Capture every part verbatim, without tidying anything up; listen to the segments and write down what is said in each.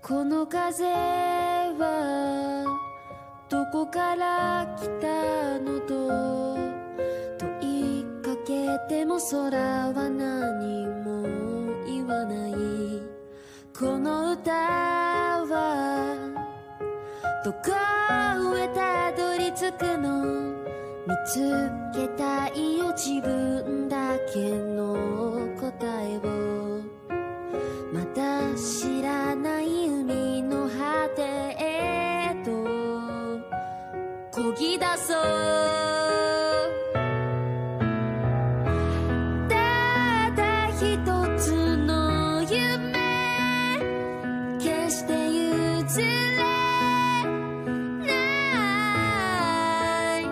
この風はどこから来たのと問いかけても空は何も言わない。この歌はどこへたどり着くの、見つけたいよ自分だけの答えを。まだ知らない海の果てへと漕ぎ出そう。ただ一つの夢、決して譲れない。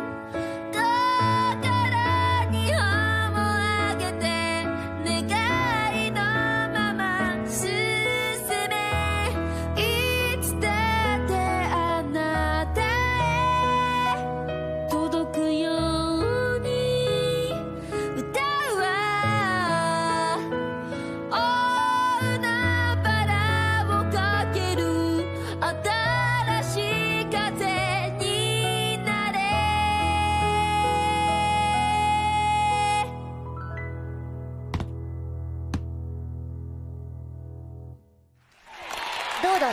心に頬も上げて願いのまま進め、いつだってあなたへ届くように歌は大海原をかける新しい風になれ。 どうだった？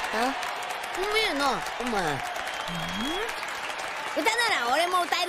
うめえなお前。歌なら俺も歌